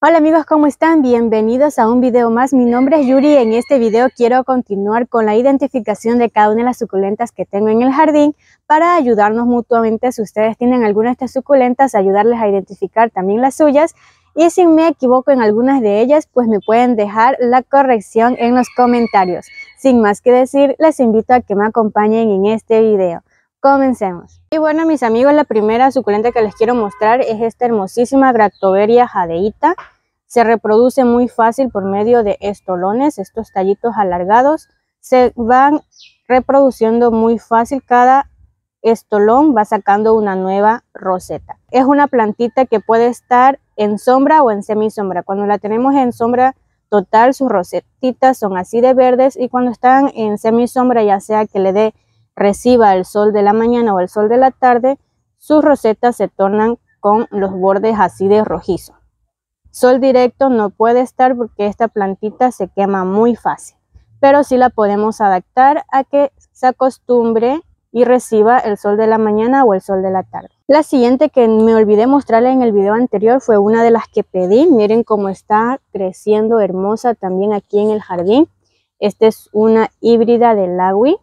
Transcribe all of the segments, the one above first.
Hola amigos, ¿cómo están? Bienvenidos a un video más. Mi nombre es Yuri y en este video quiero continuar con la identificación de cada una de las suculentas que tengo en el jardín para ayudarnos mutuamente. Si ustedes tienen alguna de estas suculentas, ayudarles a identificar también las suyas. Y si me equivoco en algunas de ellas, pues me pueden dejar la corrección en los comentarios. Sin más que decir, les invito a que me acompañen en este video. Comencemos. Y bueno, mis amigos, la primera suculenta que les quiero mostrar es esta hermosísima Gractoveria jadeíta. Se reproduce muy fácil por medio de estolones. Estos tallitos alargados se van reproduciendo muy fácil. Cada estolón va sacando una nueva roseta. Es una plantita que puede estar en sombra o en semisombra. Cuando la tenemos en sombra total, sus rosetitas son así de verdes, y cuando están en semisombra, ya sea que reciba el sol de la mañana o el sol de la tarde, sus rosetas se tornan con los bordes así de rojizo. Sol directo no puede estar porque esta plantita se quema muy fácil, pero sí la podemos adaptar a que se acostumbre y reciba el sol de la mañana o el sol de la tarde. La siguiente que me olvidé mostrarles en el video anterior fue una de las que pedí. Miren cómo está creciendo hermosa también aquí en el jardín. Esta es una híbrida de Lawi.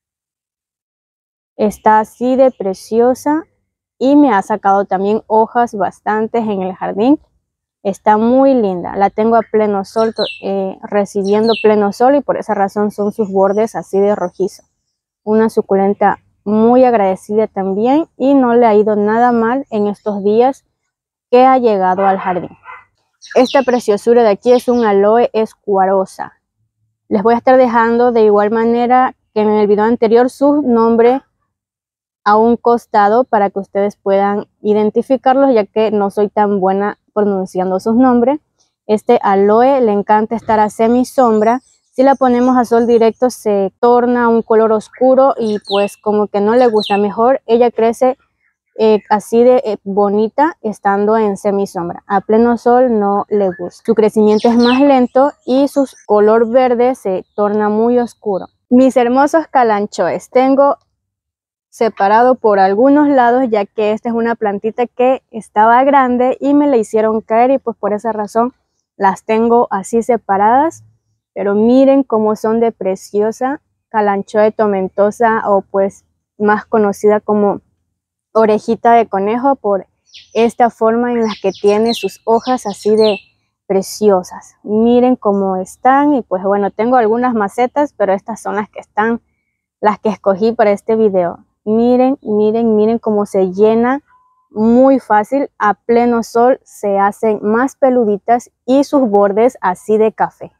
Está así de preciosa y me ha sacado también hojas bastantes en el jardín. Está muy linda. La tengo a pleno sol, recibiendo pleno sol, y por esa razón son sus bordes así de rojizo. Una suculenta muy agradecida también, y no le ha ido nada mal en estos días que ha llegado al jardín. Esta preciosura de aquí es un aloe escuarosa. Les voy a estar dejando de igual manera que en el video anterior su nombre a un costado para que ustedes puedan identificarlos, ya que no soy tan buena pronunciando sus nombres. Este aloe le encanta estar a semisombra. Si la ponemos a sol directo se torna un color oscuro y pues como que no le gusta. Mejor ella crece así de bonita estando en semisombra. A pleno sol no le gusta. Su crecimiento es más lento y su color verde se torna muy oscuro. Mis hermosos calanchoes, tengo separado por algunos lados, ya que esta es una plantita que estaba grande y me la hicieron caer, y pues por esa razón las tengo así separadas. Pero miren cómo son de preciosa. Calanchoe tomentosa, o pues más conocida como orejita de conejo, por esta forma en la que tiene sus hojas así de preciosas. Miren cómo están. Y pues bueno, tengo algunas macetas, pero estas son las que escogí para este video. Miren, miren, miren cómo se llena muy fácil. A pleno sol se hacen más peluditas y sus bordes así de café.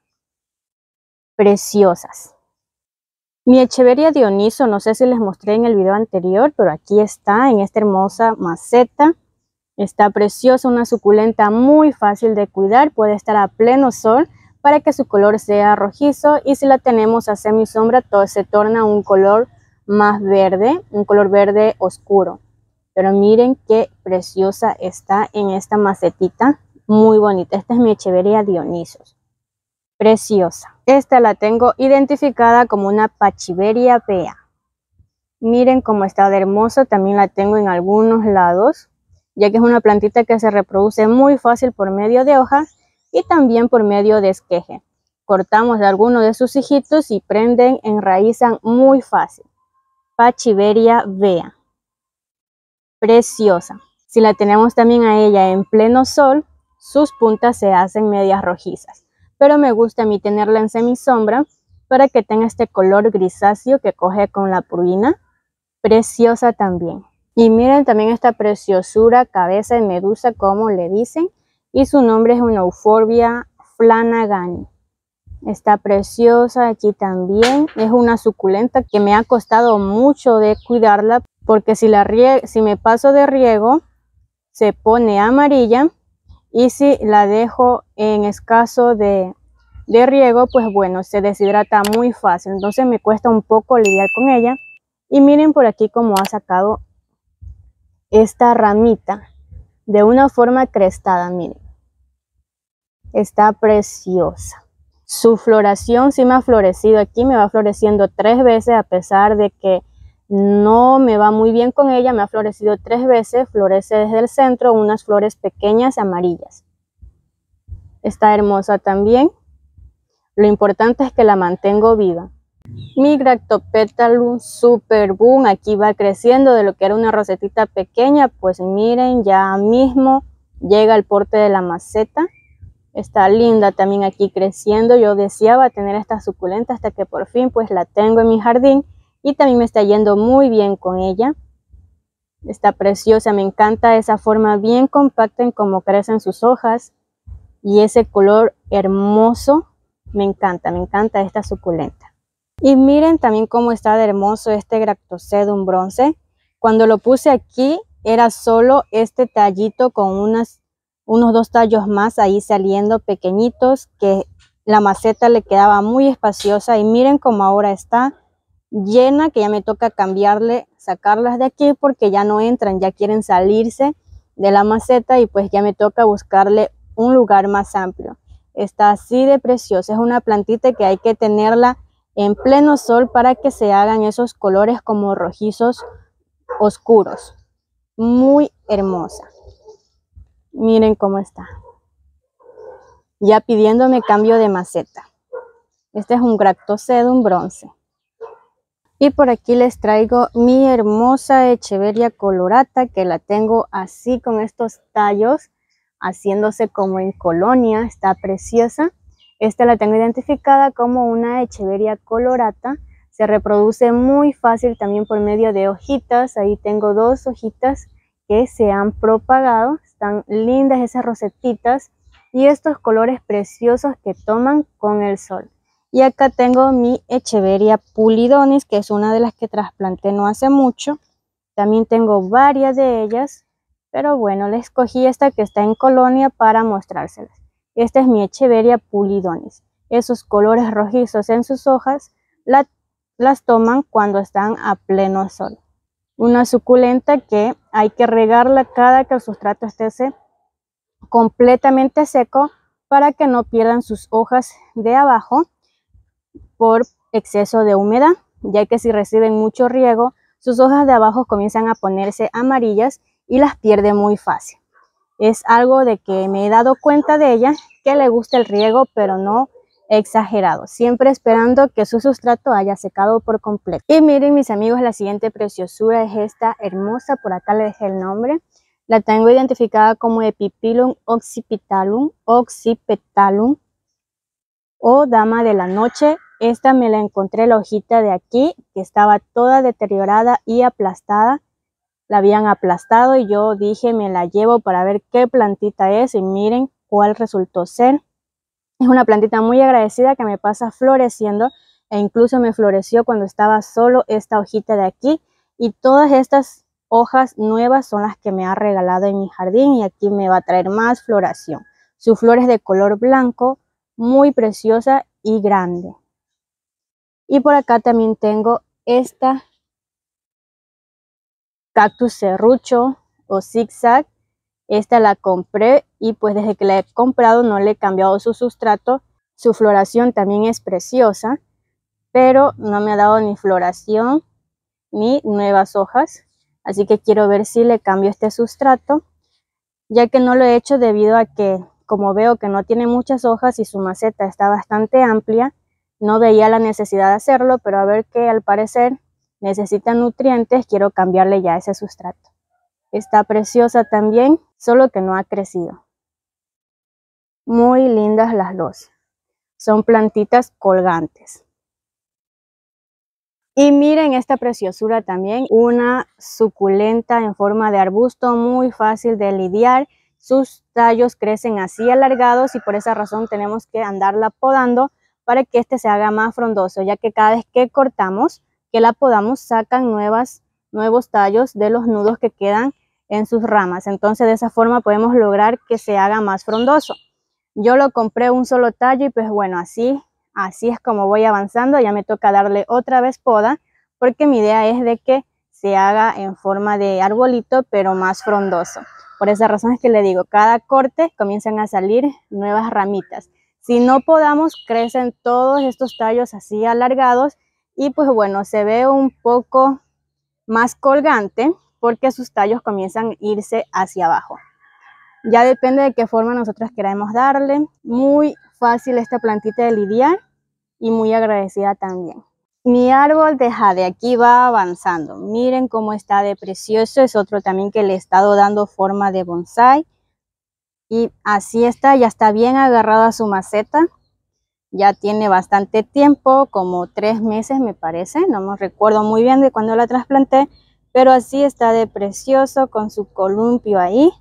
Preciosas. Mi Echeveria Dioniso, no sé si les mostré en el video anterior, pero aquí está en esta hermosa maceta. Está preciosa, una suculenta muy fácil de cuidar. Puede estar a pleno sol para que su color sea rojizo, y si la tenemos a semisombra, todo se torna un color más verde, un color verde oscuro. Pero miren qué preciosa está en esta macetita, muy bonita. Esta es mi Echeveria Dionisos, preciosa. Esta la tengo identificada como una Pachiveria Bea. Miren cómo está de hermosa. También la tengo en algunos lados, ya que es una plantita que se reproduce muy fácil por medio de hojas y también por medio de esqueje. Cortamos de alguno de sus hijitos y prenden, enraizan muy fácil. Pachiveria Bea, preciosa. Si la tenemos también a ella en pleno sol, sus puntas se hacen medias rojizas, pero me gusta a mí tenerla en semisombra para que tenga este color grisáceo que coge con la pruina. Preciosa también. Y miren también esta preciosura, cabeza de medusa como le dicen, y su nombre es una Euphorbia Flanagani. Está preciosa aquí también. Es una suculenta que me ha costado mucho de cuidarla, porque si me paso de riego se pone amarilla, y si la dejo en escaso de riego, pues bueno, se deshidrata muy fácil. Entonces me cuesta un poco lidiar con ella. Y miren por aquí cómo ha sacado esta ramita de una forma crestada. Miren, está preciosa. Su floración sí me ha florecido aquí, me va floreciendo 3 veces, a pesar de que no me va muy bien con ella. Me ha florecido 3 veces, florece desde el centro unas flores pequeñas amarillas. Está hermosa también. Lo importante es que la mantengo viva. Mi Gractopetalum Super Boom aquí va creciendo de lo que era una rosetita pequeña. Pues miren, ya mismo llega al porte de la maceta. Está linda también aquí creciendo. Yo deseaba tener esta suculenta hasta que por fin pues la tengo en mi jardín. Y también me está yendo muy bien con ella. Está preciosa, me encanta esa forma bien compacta en cómo crecen sus hojas. Y ese color hermoso, me encanta esta suculenta. Y miren también cómo está de hermoso este Gractosedum bronce. Cuando lo puse aquí era solo este tallito con unos 2 tallos más ahí saliendo pequeñitos, que la maceta le quedaba muy espaciosa. Y miren cómo ahora está llena, que ya me toca cambiarle, sacarlas de aquí porque ya no entran, ya quieren salirse de la maceta y pues ya me toca buscarle un lugar más amplio. Está así de preciosa, es una plantita que hay que tenerla en pleno sol para que se hagan esos colores como rojizos oscuros. Muy hermosa. Miren cómo está. Ya pidiéndome cambio de maceta. Este es un Gractosedum bronce. Y por aquí les traigo mi hermosa Echeveria colorata, que la tengo así con estos tallos, haciéndose como en colonia. Está preciosa. Esta la tengo identificada como una Echeveria colorata. Se reproduce muy fácil también por medio de hojitas. Ahí tengo 2 hojitas que se han propagado. Están lindas esas rosetitas y estos colores preciosos que toman con el sol. Y acá tengo mi Echeveria pulidonis, que es una de las que trasplanté no hace mucho. También tengo varias de ellas, pero bueno, le escogí esta que está en colonia para mostrárselas. Esta es mi Echeveria pulidonis. Esos colores rojizos en sus hojas las toman cuando están a pleno sol. Una suculenta que hay que regarla cada que el sustrato esté completamente seco para que no pierdan sus hojas de abajo por exceso de humedad, ya que si reciben mucho riego, sus hojas de abajo comienzan a ponerse amarillas y las pierde muy fácil. Es algo de que me he dado cuenta de ella, que le gusta el riego, pero no exagerado, siempre esperando que su sustrato haya secado por completo. Y miren mis amigos, la siguiente preciosura es esta hermosa, por acá le dejé el nombre. La tengo identificada como Epiphyllum occipitalum o dama de la noche. Esta me la encontré la hojita de aquí, que estaba toda deteriorada y aplastada. La habían aplastado y yo dije me la llevo para ver qué plantita es, y miren cuál resultó ser. Es una plantita muy agradecida que me pasa floreciendo, e incluso me floreció cuando estaba solo esta hojita de aquí, y todas estas hojas nuevas son las que me ha regalado en mi jardín, y aquí me va a traer más floración. Su flor es de color blanco, muy preciosa y grande. Y por acá también tengo esta cactus serrucho o zigzag. Esta la compré y pues desde que la he comprado no le he cambiado su sustrato. Su floración también es preciosa, pero no me ha dado ni floración ni nuevas hojas. Así que quiero ver si le cambio este sustrato, ya que no lo he hecho debido a que, como veo que no tiene muchas hojas y su maceta está bastante amplia, no veía la necesidad de hacerlo, pero a ver que al parecer necesita nutrientes, quiero cambiarle ya ese sustrato. Está preciosa también, solo que no ha crecido. Muy lindas las dos. Son plantitas colgantes. Y miren esta preciosura también, una suculenta en forma de arbusto, muy fácil de lidiar. Sus tallos crecen así alargados y por esa razón tenemos que andarla podando para que este se haga más frondoso, ya que cada vez que cortamos, que la podamos, sacan nuevos tallos de los nudos que quedan en sus ramas. Entonces de esa forma podemos lograr que se haga más frondoso. Yo lo compré un solo tallo y pues bueno, así es como voy avanzando. Ya me toca darle otra vez poda, porque mi idea es de que se haga en forma de arbolito, pero más frondoso. Por esa razón es que le digo, cada corte comienzan a salir nuevas ramitas. Si no podamos, crecen todos estos tallos así alargados y pues bueno, se ve un poco más colgante porque sus tallos comienzan a irse hacia abajo. Ya depende de qué forma nosotros queramos darle. Muy fácil esta plantita de lidiar y muy agradecida también. Mi árbol de jade aquí va avanzando. Miren cómo está de precioso. Es otro también que le he estado dando forma de bonsai. Y así está, ya está bien agarrado a su maceta. Ya tiene bastante tiempo, como 3 meses me parece. No me recuerdo muy bien de cuando la trasplanté. Pero así está de precioso con su columpio ahí.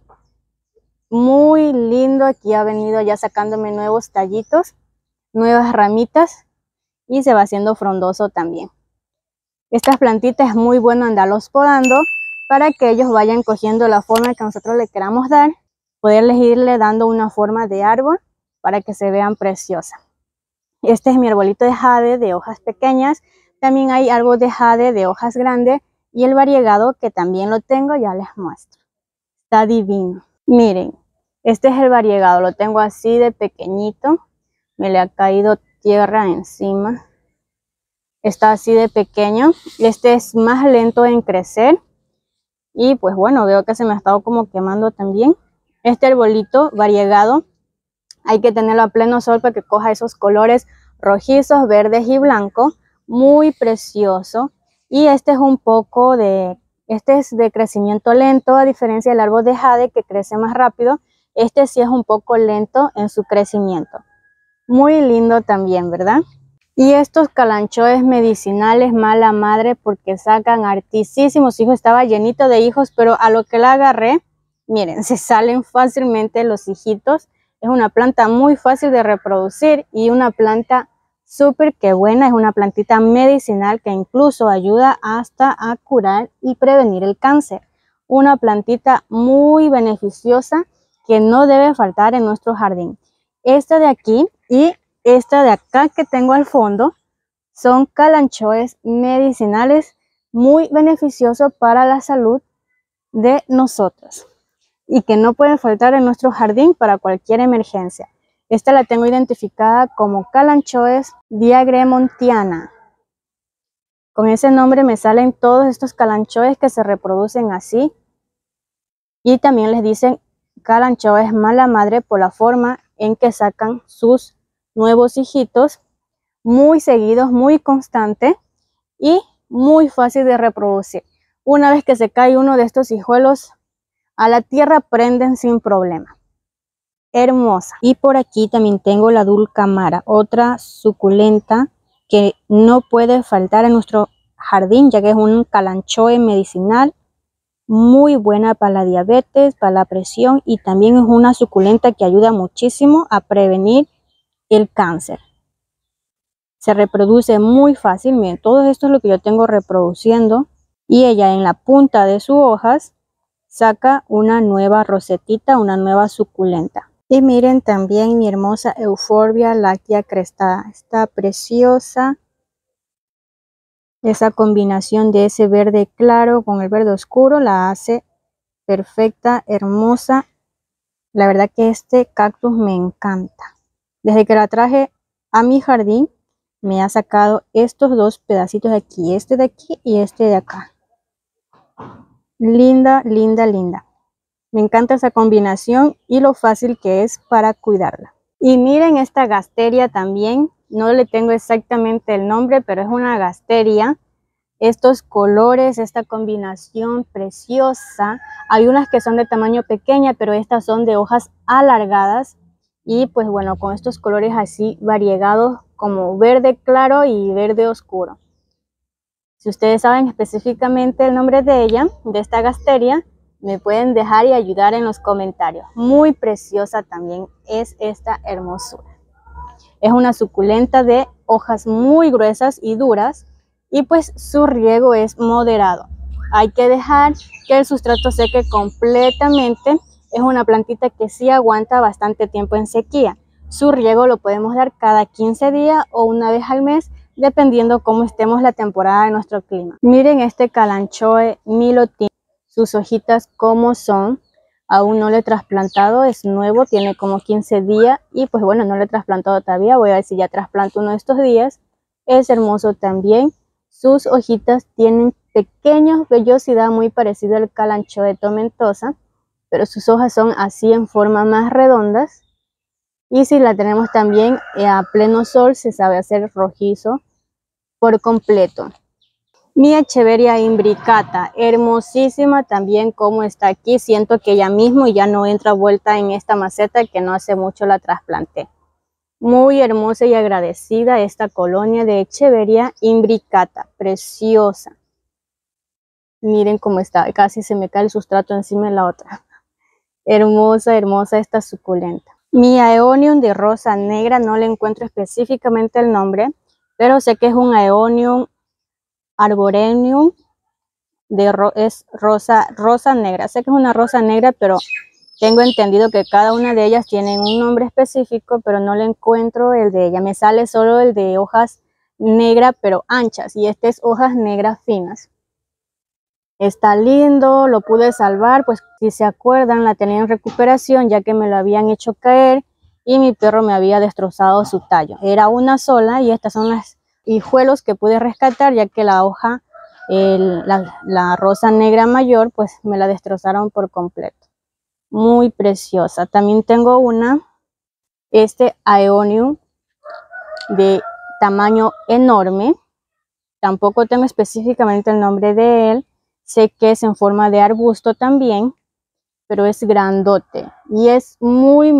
Muy lindo. Aquí ha venido ya sacándome nuevos tallitos, nuevas ramitas. Y se va haciendo frondoso también. Estas plantitas es muy bueno andarlos podando para que ellos vayan cogiendo la forma que nosotros le queramos dar. Poderles irle dando una forma de árbol para que se vean preciosas. Este es mi arbolito de jade de hojas pequeñas. También hay árbol de jade de hojas grandes. Y el variegado que también lo tengo, ya les muestro. Está divino. Miren, este es el variegado. Lo tengo así de pequeñito. Me le ha caído tierra encima. Está así de pequeño. Este es más lento en crecer. Y pues bueno, veo que se me ha estado como quemando también. Este arbolito variegado hay que tenerlo a pleno sol para que coja esos colores rojizos, verdes y blancos. Muy precioso. Y este es este es de crecimiento lento, a diferencia del árbol de jade que crece más rápido. Este sí es un poco lento en su crecimiento. Muy lindo también, ¿verdad? Y estos calanchoes medicinales, mala madre, porque sacan hartísimos hijos. Estaba llenito de hijos, pero a lo que la agarré, miren, se salen fácilmente los hijitos. Es una planta muy fácil de reproducir y una planta súper que buena. Es una plantita medicinal que incluso ayuda hasta a curar y prevenir el cáncer. Una plantita muy beneficiosa que no debe faltar en nuestro jardín. Esta de aquí y esta de acá que tengo al fondo son calanchoes medicinales muy beneficiosos para la salud de nosotros y que no pueden faltar en nuestro jardín para cualquier emergencia. Esta la tengo identificada como calanchoes diagremontiana. Con ese nombre me salen todos estos calanchoes que se reproducen así. Y también les dicen calanchoes mala madre por la forma en que sacan sus nuevos hijitos muy seguidos, muy constante y muy fácil de reproducir. Una vez que se cae uno de estos hijuelos a la tierra, prenden sin problema. Hermosa. Y por aquí también tengo la dulcamara, otra suculenta que no puede faltar en nuestro jardín, ya que es un calanchoe medicinal muy buena para la diabetes, para la presión, y también es una suculenta que ayuda muchísimo a prevenir el cáncer. Se reproduce muy fácil. Miren, todo esto es lo que yo tengo reproduciendo, y ella en la punta de sus hojas saca una nueva rosetita, una nueva suculenta. Y miren también mi hermosa Euphorbia lactea crestada. Está preciosa. Esa combinación de ese verde claro con el verde oscuro la hace perfecta, hermosa. La verdad que este cactus me encanta. Desde que la traje a mi jardín me ha sacado estos dos pedacitos de aquí, este de aquí y este de acá. Linda, linda, linda. Me encanta esa combinación y lo fácil que es para cuidarla. Y miren esta gasteria también. No le tengo exactamente el nombre, pero es una gasteria. Estos colores, esta combinación preciosa. Hay unas que son de tamaño pequeña, pero estas son de hojas alargadas. Y pues bueno, con estos colores así variegados como verde claro y verde oscuro. Si ustedes saben específicamente el nombre de ella, de esta gasteria, me pueden dejar y ayudar en los comentarios. Muy preciosa también es esta hermosura. Es una suculenta de hojas muy gruesas y duras, y pues su riego es moderado. Hay que dejar que el sustrato seque completamente. Es una plantita que sí aguanta bastante tiempo en sequía. Su riego lo podemos dar cada 15 días o una vez al mes, dependiendo cómo estemos la temporada de nuestro clima. Miren este calanchoe milotín, sus hojitas como son. Aún no le he trasplantado, es nuevo, tiene como 15 días y pues bueno, no le he trasplantado todavía. Voy a ver si ya trasplanto uno de estos días. Es hermoso también. Sus hojitas tienen pequeños vellosidad muy parecida al calanchoe tomentosa. pero sus hojas son así en forma más redondas. Y si la tenemos también a pleno sol, se sabe hacer rojizo por completo. Mi Echeveria imbricata, hermosísima también como está aquí. Siento que ya mismo ya no entra vuelta en esta maceta, que no hace mucho la trasplanté. Muy hermosa y agradecida esta colonia de Echeveria imbricata, preciosa. Miren cómo está, casi se me cae el sustrato encima de la otra. Hermosa, hermosa esta suculenta. Mi Aeonium de rosa negra, no le encuentro específicamente el nombre, pero sé que es un Aeonium arboreum es rosa negra. Sé que es una rosa negra, pero tengo entendido que cada una de ellas tienen un nombre específico, pero no le encuentro el de ella. Me sale solo el de hojas negras, pero anchas, y este es hojas negras finas. Está lindo, lo pude salvar, pues si se acuerdan la tenía en recuperación ya que me lo habían hecho caer y mi perro me había destrozado su tallo. Era una sola y estas son las hijuelos que pude rescatar, ya que la hoja, la rosa negra mayor, pues me la destrozaron por completo. Muy preciosa. También tengo este Aeonium de tamaño enorme. Tampoco tengo específicamente el nombre de él. Sé que es en forma de arbusto también, pero es grandote y es muy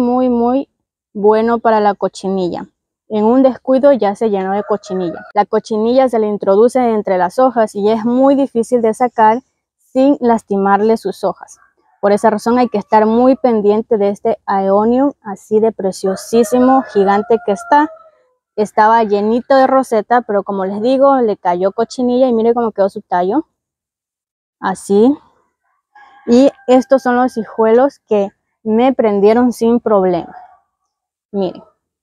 bueno para la cochinilla. En un descuido ya se llenó de cochinilla. La cochinilla se le introduce entre las hojas y es muy difícil de sacar sin lastimarle sus hojas. Por esa razón hay que estar muy pendiente de este Aeonium, así de preciosísimo, gigante que está. Estaba llenito de roseta, pero como les digo, le cayó cochinilla y mire cómo quedó su tallo. Así. Y estos son los hijuelos que me prendieron sin problema. Miren.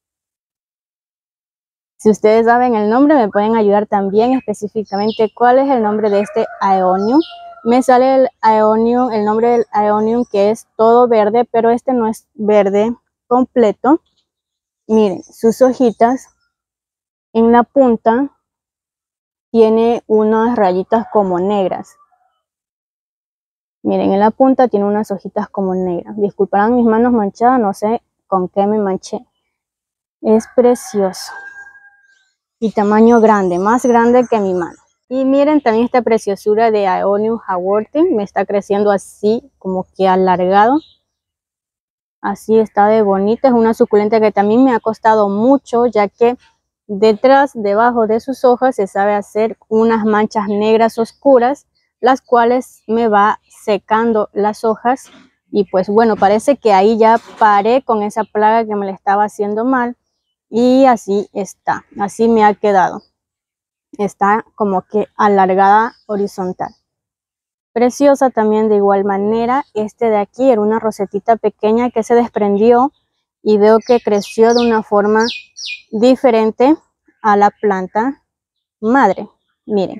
Si ustedes saben el nombre, me pueden ayudar también específicamente cuál es el nombre de este Aeonium. Me sale el nombre del Aeonium, que es todo verde, pero este no es verde completo. Miren, sus hojitas en la punta tiene unas rayitas como negras. Miren, en la punta tiene unas hojitas como negras. Disculparán mis manos manchadas, no sé con qué me manché. Es precioso. Y tamaño grande, más grande que mi mano. Y miren también esta preciosura de Aeonium haworthi. Me está creciendo así, como que alargado. Así está de bonita. Es una suculenta que también me ha costado mucho, ya que debajo de sus hojas se sabe hacer unas manchas negras oscuras, las cuales me va secando las hojas. Y pues bueno, parece que ahí ya paré con esa plaga que me la estaba haciendo mal. Y así está, así me ha quedado. Está como que alargada horizontal. Preciosa también de igual manera. Este de aquí era una rosetita pequeña que se desprendió y veo que creció de una forma diferente a la planta madre. Miren,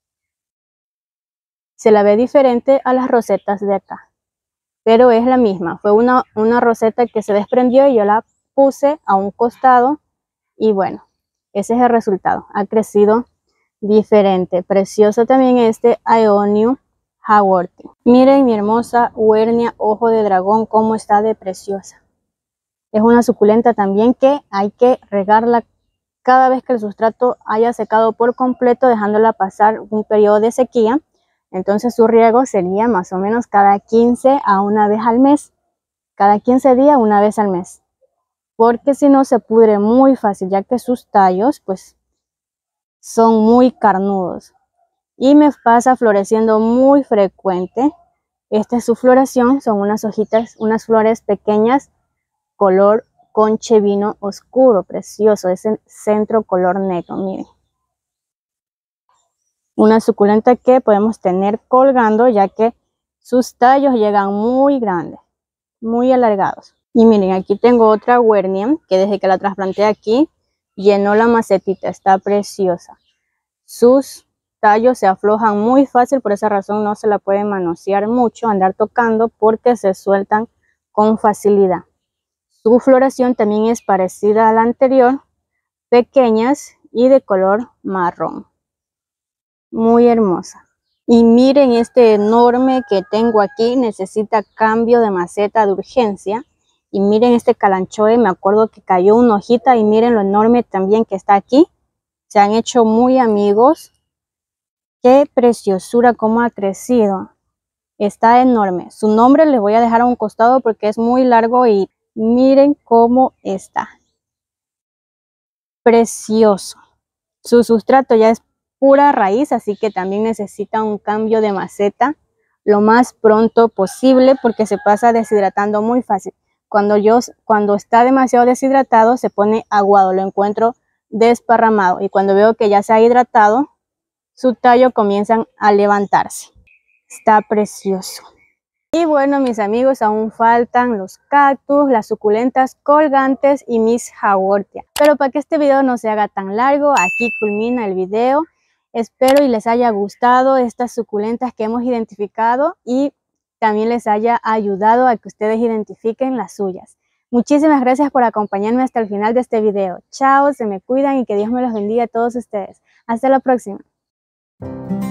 se la ve diferente a las rosetas de acá, pero es la misma. Fue una roseta que se desprendió y yo la puse a un costado y bueno, ese es el resultado. Ha crecido diferente. Precioso también este Aeonium haworthi. Miren mi hermosa Huernia ojo de dragón, cómo está de preciosa. Es una suculenta también que hay que regarla cada vez que el sustrato haya secado por completo, dejándola pasar un periodo de sequía. Entonces su riego sería más o menos cada 15 a una vez al mes. Cada 15 días, una vez al mes. Porque si no se pudre muy fácil, ya que sus tallos pues son muy carnudos. Y me pasa floreciendo muy frecuente. Esta es su floración, son unas hojitas, unas flores pequeñas, color conche vino oscuro, precioso, es el centro color negro, miren. Una suculenta que podemos tener colgando, ya que sus tallos llegan muy grandes, muy alargados. Y miren, aquí tengo otra Huernia, que desde que la trasplanté aquí, llenó la macetita, está preciosa. Sus tallos se aflojan muy fácil, por esa razón no se la puede manosear mucho, andar tocando, porque se sueltan con facilidad. Su floración también es parecida a la anterior, pequeñas y de color marrón. Muy hermosa. Y miren este enorme que tengo aquí, necesita cambio de maceta de urgencia. Y miren este calanchoe, me acuerdo que cayó una hojita y miren lo enorme también que está aquí. Se han hecho muy amigos. Qué preciosura, cómo ha crecido. Está enorme. Su nombre les voy a dejar a un costado porque es muy largo y miren cómo está. Precioso. Su sustrato ya es pura raíz, así que también necesita un cambio de maceta lo más pronto posible porque se pasa deshidratando muy fácil. Cuando está demasiado deshidratado se pone aguado, lo encuentro desparramado y cuando veo que ya se ha hidratado, su tallo comienzan a levantarse. Está precioso. Y bueno, mis amigos, aún faltan los cactus, las suculentas colgantes y mis haworthia. Pero para que este video no se haga tan largo, aquí culmina el video. Espero y les haya gustado estas suculentas que hemos identificado y también les haya ayudado a que ustedes identifiquen las suyas. Muchísimas gracias por acompañarme hasta el final de este video. Chao, se me cuidan y que Dios me los bendiga a todos ustedes. Hasta la próxima.